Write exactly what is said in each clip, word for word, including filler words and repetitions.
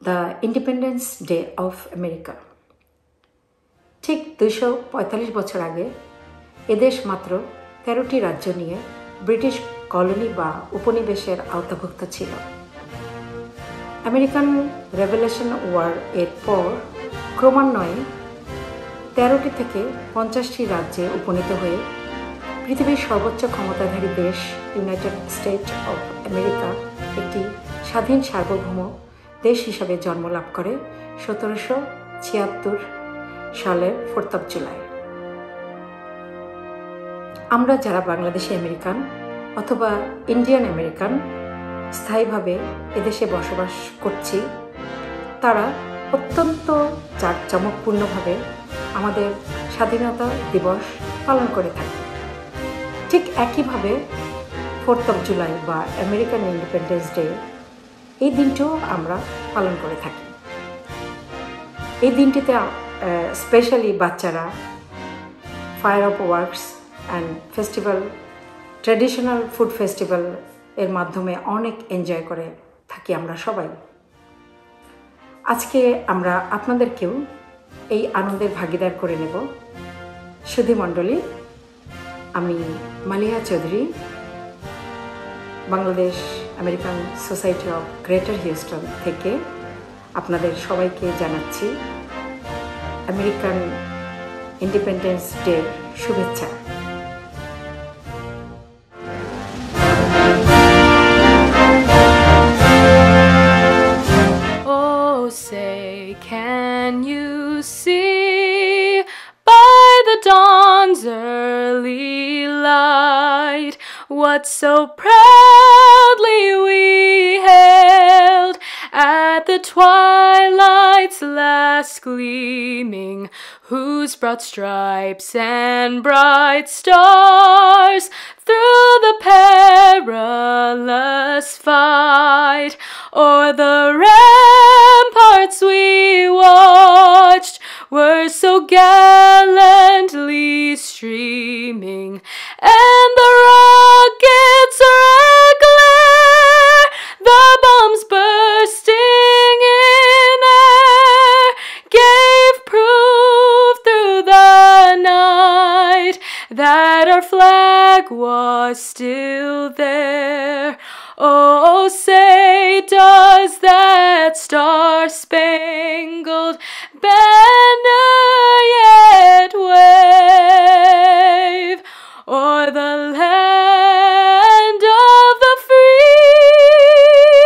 The independence day of America. ঠিক দুইশো পঁয়তাল্লিশ বছর আগে এদেশ মাত্র তেরোটি রাজ্য নিয়ে ব্রিটিশ কলোনি বা উপনিবেশের আওতাভুক্ত ছিল। আমেরিকান রেভলিউশন ওয়ার এর পর ক্রমান্বয়ে তেরোটি থেকে পঞ্চাশটি রাজ্যে উপনীত হয়ে পৃথিবীর সর্বোচ্চ ক্ষমতাধারী দেশ ইউনাইটেড স্টেটস অফ আমেরিকা একটি স্বাধীন সার্বভৌম দেশ হিসাবে জন্ম লাভ করে সতেরোশো ছিয়াত্তর সালের ফোর্থ অফ জুলাই। আমরা যারা বাংলাদেশি আমেরিকান অথবা ইন্ডিয়ান আমেরিকান স্থায়ীভাবে এদেশে বসবাস করছি, তারা অত্যন্ত জাঁকজমকপূর্ণভাবে আমাদের স্বাধীনতা দিবস পালন করে থাকি। ঠিক একইভাবে ফোর্থ অফ জুলাই বা আমেরিকান ইন্ডিপেন্ডেন্স ডে, এই দিনটিও আমরা পালন করে থাকি। এই দিনটিতে স্পেশালি বাচ্চারা fire of works and festival, traditional food festival এর মাধ্যমে অনেক এনজয় করে থাকি আমরা সবাই। আজকে আমরা আপনাদেরকেও এই আনন্দের ভাগিদার করে নেব। সুধী মণ্ডলী, আমি Maliha Chowdhury, Bangladesh American society of greater Houston থেকে আপনাদের সবাইকে জানাচ্ছি আমেরিকান ইন্ডিপেন্ডেন্স ডের শুভেচ্ছা। Oh, say, can you see by the dawn's early light what so proudly we hailed at the twilight's last gleaming, whose broad stripes and bright stars through the perilous fight o'er the ramparts we watched were so gallantly streaming, and the rockets' red glare, the bombs bursting in air, gave proof through the night that our flag was still there. Oh, say, does that star-spangled banner yet wave o'er the land of the free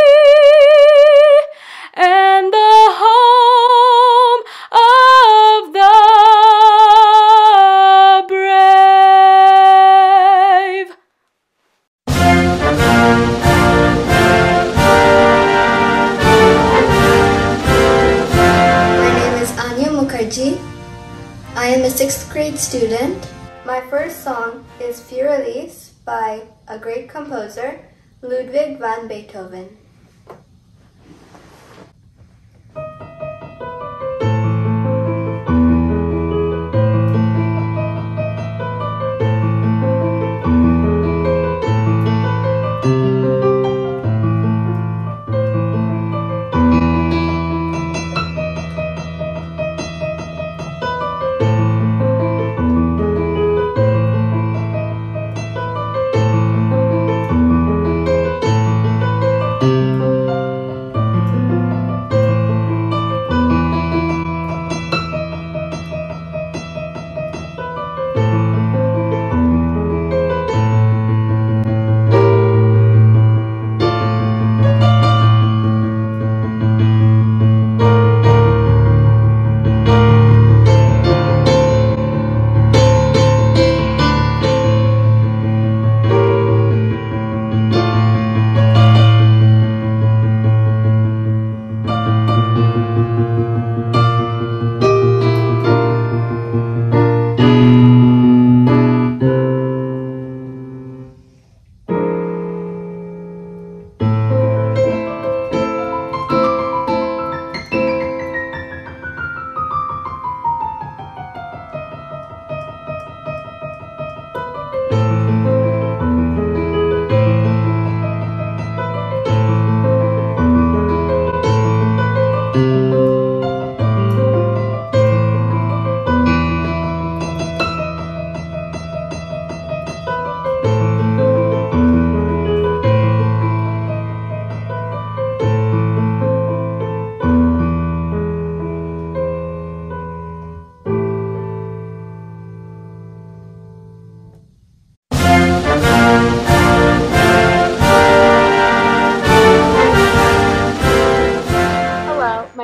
and the home of the brave? I am a sixth grade student. My first song is Fürelise by a great composer, Ludwig van Beethoven.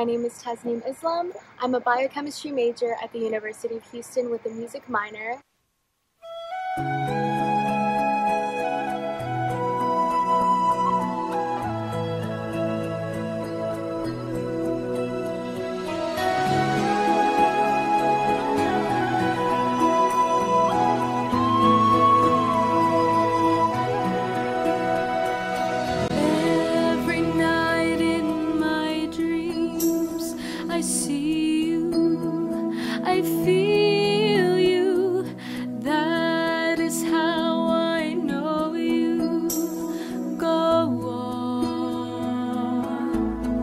My name is Tasneem Islam. I'm a biochemistry major at the University of Houston with a music minor. Every night in my dreams, I see you, I feel you. That is how I know you. Go on.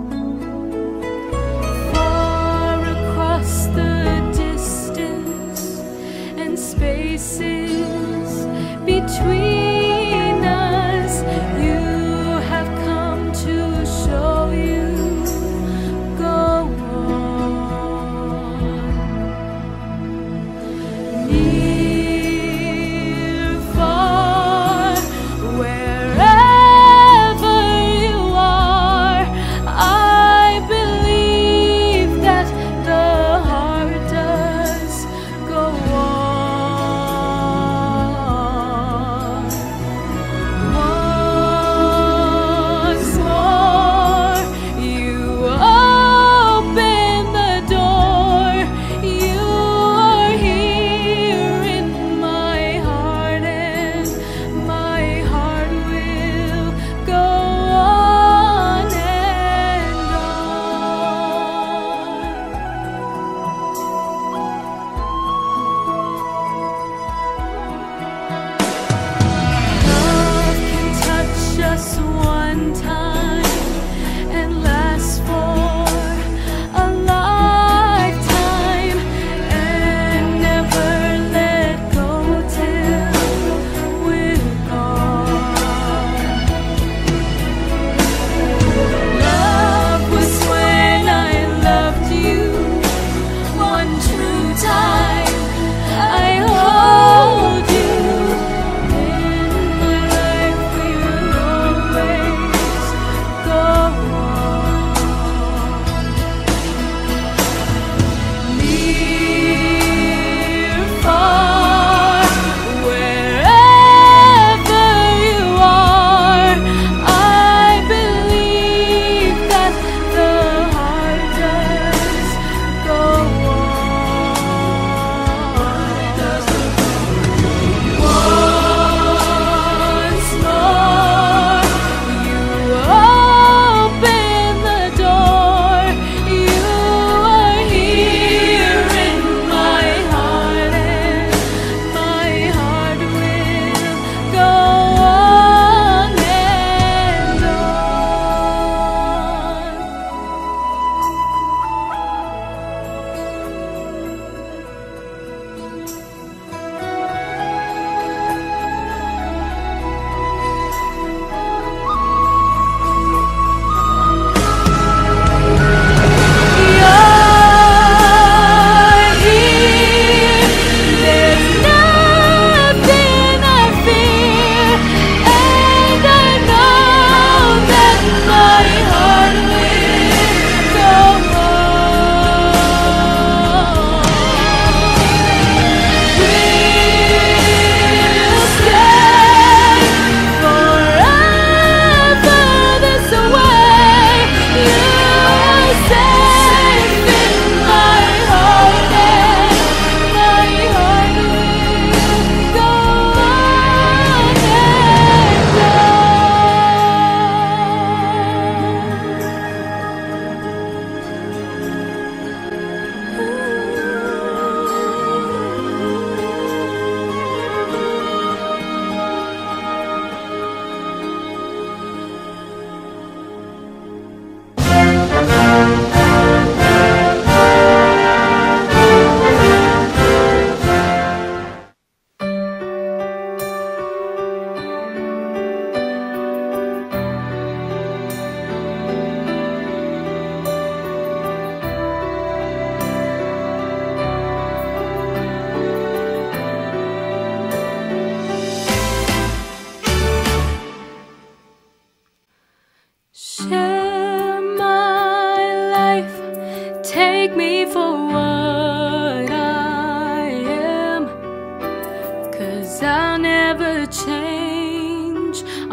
Far across the distance and spaces between us, you have come to show you. Go on.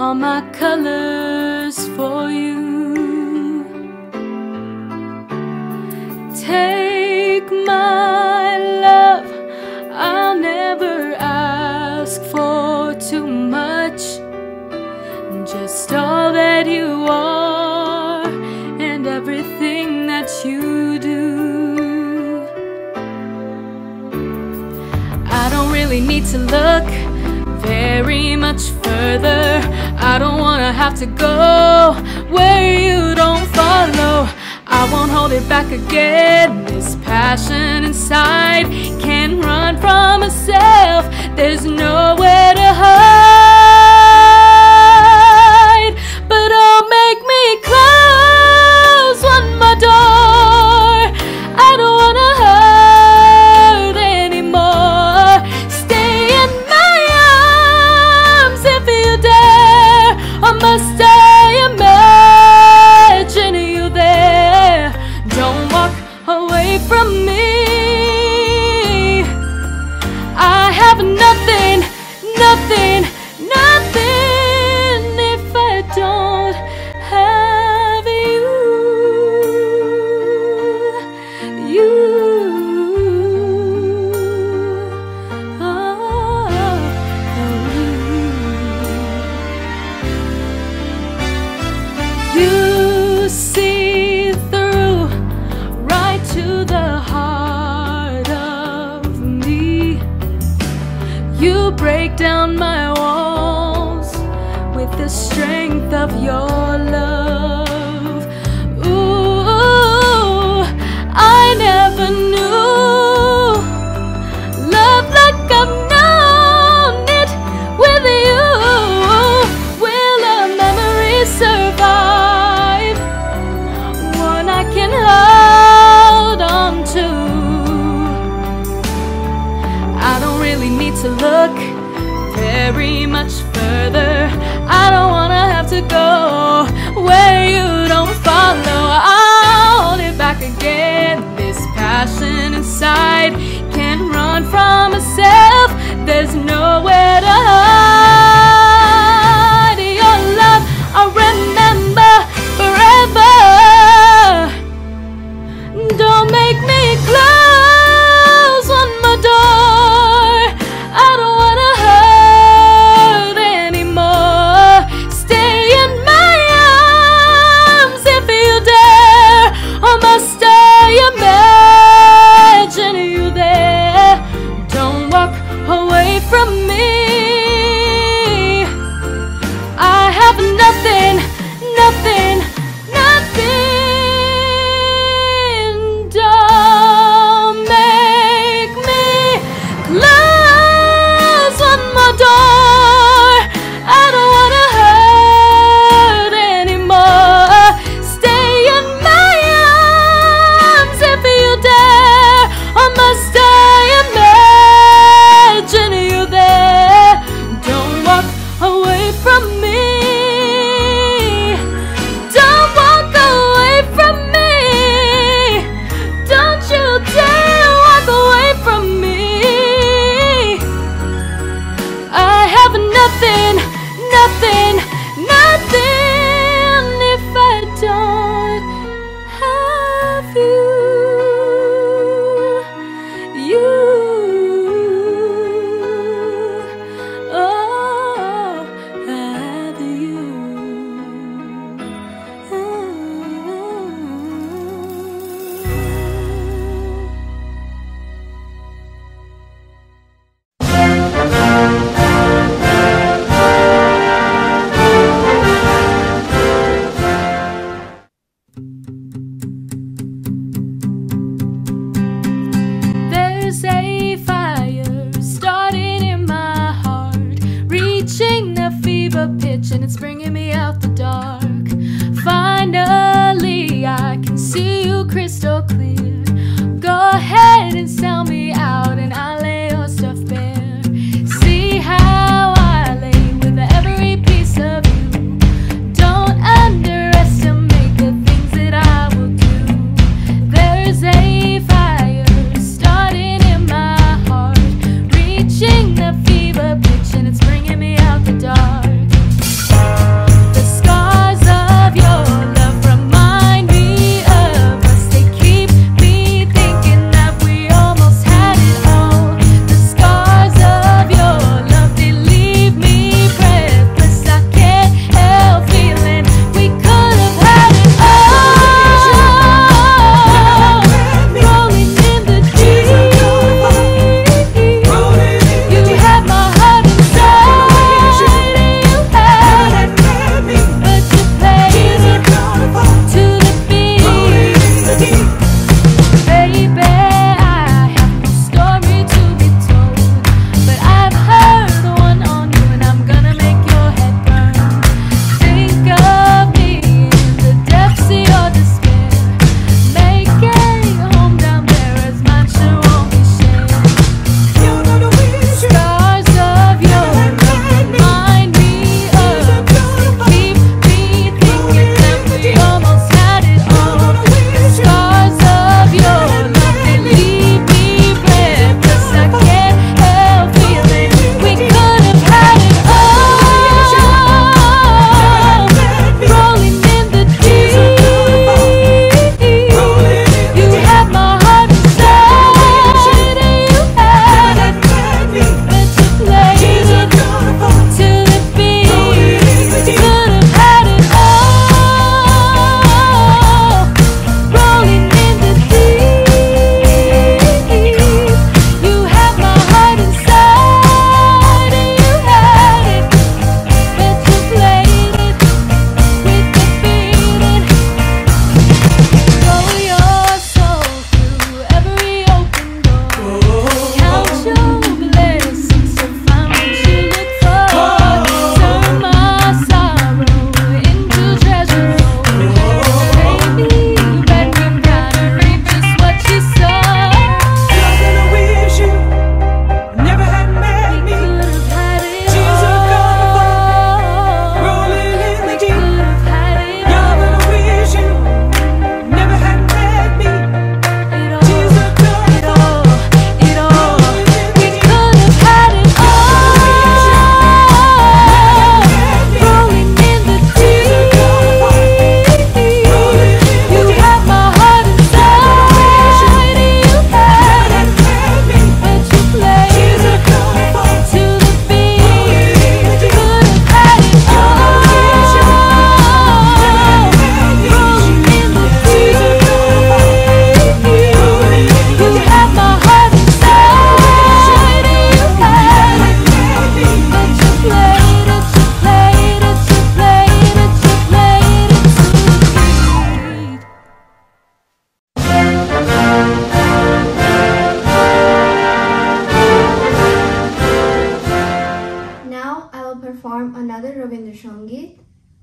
all my colors for you. Take my love, I'll never ask for too much. Just all that you are and everything that you do. I don't really need to look very much further. I don't wanna have to go where you don't follow. I won't hold it back again. This passion inside can't run from myself. There's nowhere to hide. But oh, make me close one more door. I don't wanna hurt anymore. Stay in my arms if you dare, or must I imagine you there? Don't walk away from me. I have nothing, nothing, nothing if I don't have you. You. Oh, you. You see through right to the heart of me. You break down my walls with the strength of your love. Ooh, I never knew love like I've known it with you. Will a memory survive? One I can hold on to. I don't really need to look very much further. I don't wanna have to go where you don't follow. I'll hold it back again. This passion inside can't run from myself. There's nowhere to hide. Your love I'll remember forever. Don't make me close one more door. I don't wanna hurt anymore. Stay in my arms if you dare, or must I imagine you there? Don't walk away from me. I have nothing, nothing, nothing. Don't make me close one more door. I don't wanna hurt anymore. Stay in my arms if you dare, or must I imagine you there? Don't walk away from me. Don't walk away from me. Don't you dare walk away from me. I have nothing, nothing, nothing if I don't have you. You. Oh, have you. There's a fire starting in my heart, reaching the fever pitch, and it's bringing me out the dark. Finally, I can see you crystal clear. Go ahead and sell me out, and I'll lay your stuff bare. See how I lay with every piece of you. Don't underestimate the things that I will do. There's a fire starting in my heart, reaching the fever pitch, and it's bringing me out the dark.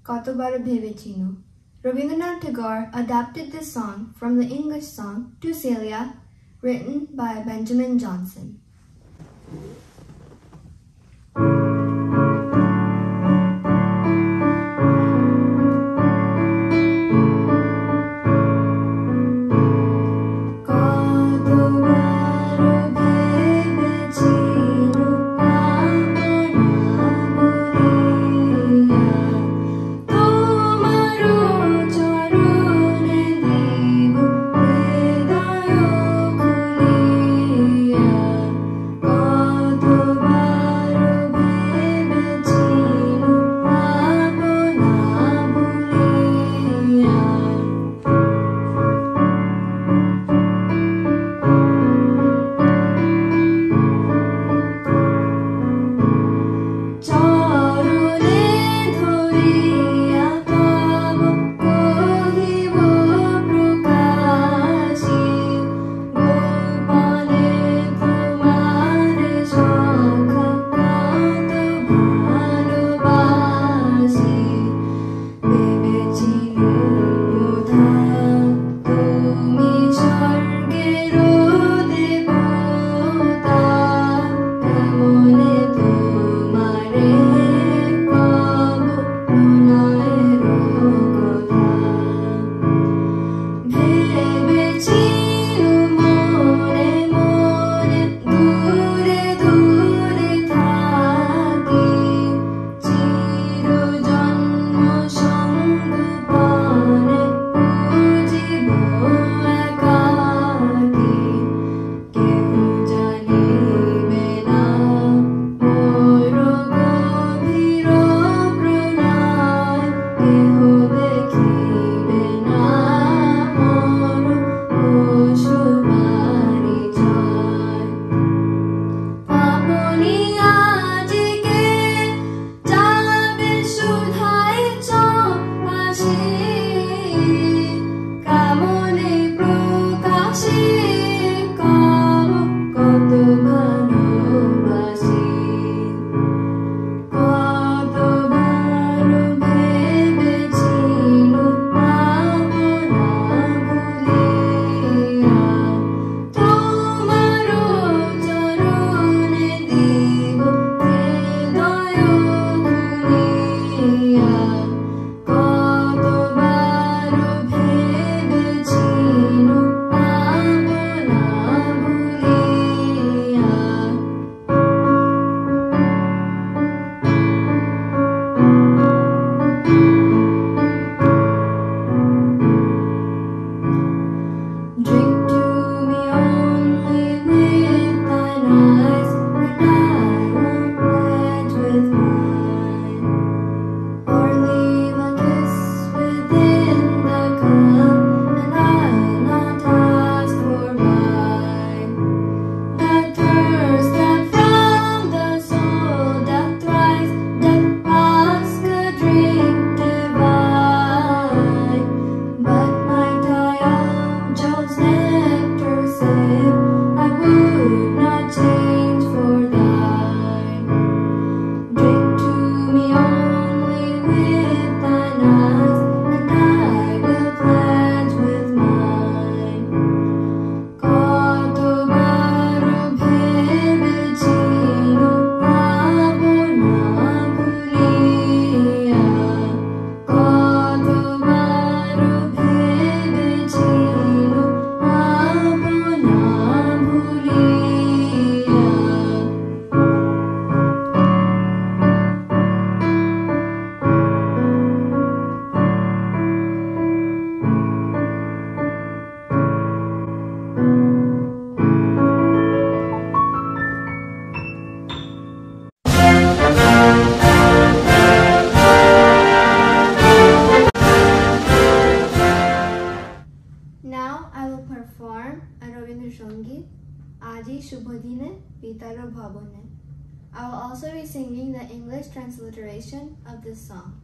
Kotobar Bhevechinu. Rabindranath Tagore adapted this song from the English song To Celia, written by Benjamin Johnson. I will also be singing the English transliteration of this song.